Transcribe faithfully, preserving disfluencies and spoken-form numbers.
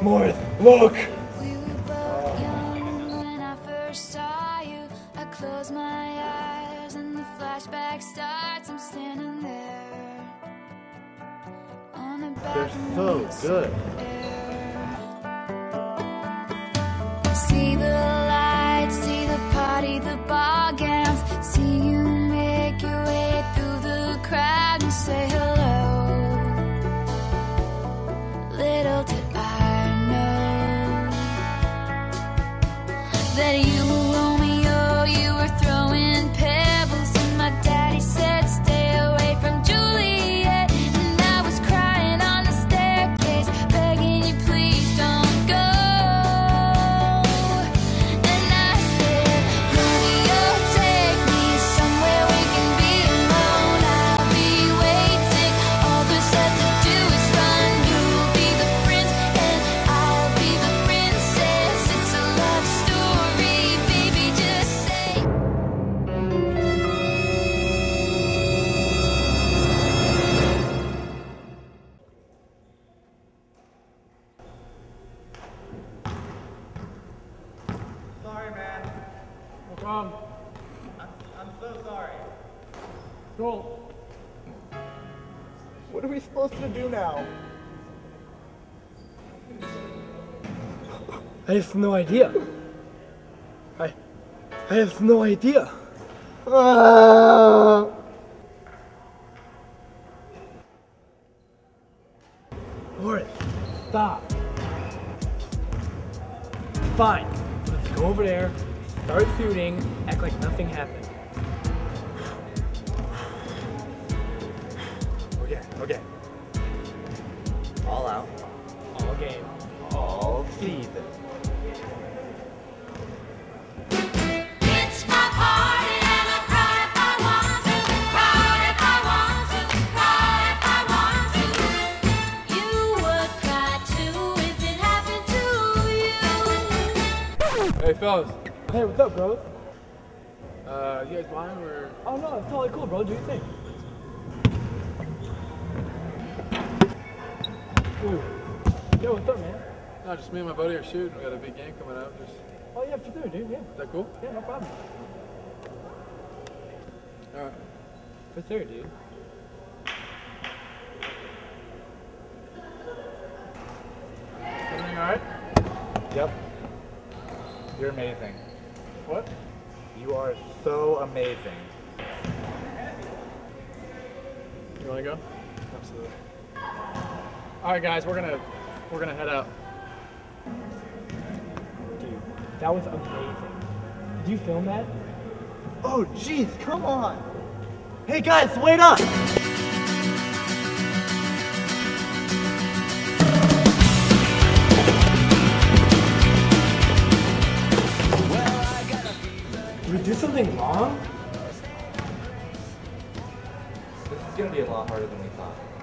Morris, look! We were both young when I first saw you. I close my eyes and the flashback starts. I'm standing there on the They're balcony. so good. See the lights, see the party, the ball gowns. See you make your way through the crowd and say hello. Little did I know that you were Romeo, you were throwing pebbles, and my daddy said stay away from Juliet. And I was crying on the staircase, begging you please don't go. And I said, Romeo, take me somewhere we can be alone. I'll be waiting, all there's left to do is run. You'll be the prince and I'll be the princess. It's a love story, baby, just say. Sorry, man. What's wrong? I'm, I'm so sorry. Joel. What are we supposed to do now? I have no idea. I, I have no idea. Ah. Morris, stop. Fine. Let's go over there, start shooting, act like nothing happened. Okay, okay. All out. All game. All season. It's my party and I'll cry if I want to, cry if I want to, cry if I want to. You would cry too if it happened to you. Hey fellas, Hey, what's up, bro? uh, you guys blind or? Oh no, it's totally cool, bro. Do your thing. Ooh. Yo, what's up, man? No, just me and my buddy are shooting. We got a big game coming up. Just, Oh yeah, for sure, dude. Yeah. is that cool? Yeah, no problem. All right. For sure, dude. Everything all right? Yep. You're amazing. What? You are so amazing. You want to go? Absolutely. All right, guys, we're gonna we're gonna head out. Dude, that was amazing. Did you film that? Oh, jeez, come on. Hey, guys, wait up. Did we do something wrong? This is gonna be a lot harder than we thought.